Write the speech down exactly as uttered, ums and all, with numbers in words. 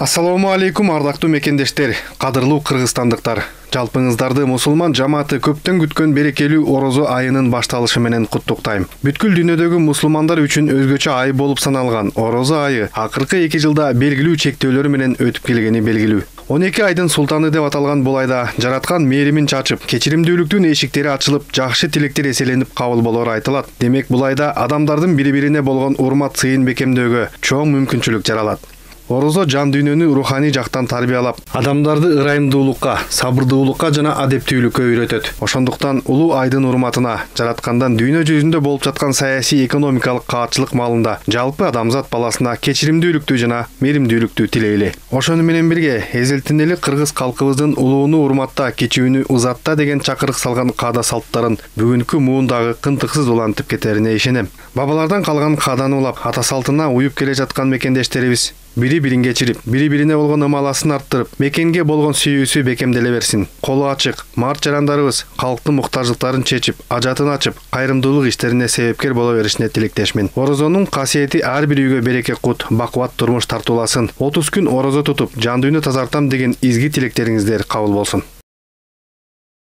Ассаламу алейкум, ардактуу мекендештер, кадырлуу кыргызстандыктар. Жалпыңыздарды мусулман жамааты көптөн күткөн берекелүү орозо айынын башталышы менен куттуктайм. Бүткүл дүйнөдөгү мусулмандар үчүн өзгөчө ай болуп саналган орозо айы акыркы эки жылда белгилүү чектөөлөр менен өтүп келгени белгилүү. он эки айдын султаны деп аталган бул айда жараткан мээримин чачып, кечиримдүүлүктүн эшиктери ачылып, жакшы тилектер эселенип кабыл болору айтылат. Демек бул айда адамдардын бири-бирине болгон урмат сыйын бекемдөөгө чоң мүмкүнчүлүк жаралат. Орозо жан дүйнөнү руханий жактан тарбиялап, адамдарды ырайымдуулукка, сабырдуулукка жана адептүүлүккө үйрөтөт. Ошондуктан улуу айдын урматына жараткандан дүйнө жүзүндө болуп жаткан саясий экономикалык каатчылык маалында жалпы адамзат баласына кечиримдүүлүктү жана мээримдүүлүктү тилейли. Ошону менен бирге эзелтинели кыргыз калкыбыздын улууну урматта, кечүүнү узатта деген чакырык салган каада салттарын бүгүнкү муундагы кынтыксыз улантып кетерине ишенем. Бабалардан калган кааданы улап, ата салтына уюп келе жаткан мекендештерибиз бири-бирин кечирип, бири-бирине болгон ымаласын арттырып, мекенге болгон сүйүүсү бекемделе берсин. Колу ачык, март жарандарыбыз калктын муктаждыктарын чечип, ажатын ачып, кайрымдуулук иштерине себепкер боло беришине тилектешмин. Орозонун касиети ар бир үйгө береке кут, бакубат турмуш тартууласын. отуз күн орозо тутуп, жан дүйнө тазартам деген изги тилектериңиздер кабыл болсун.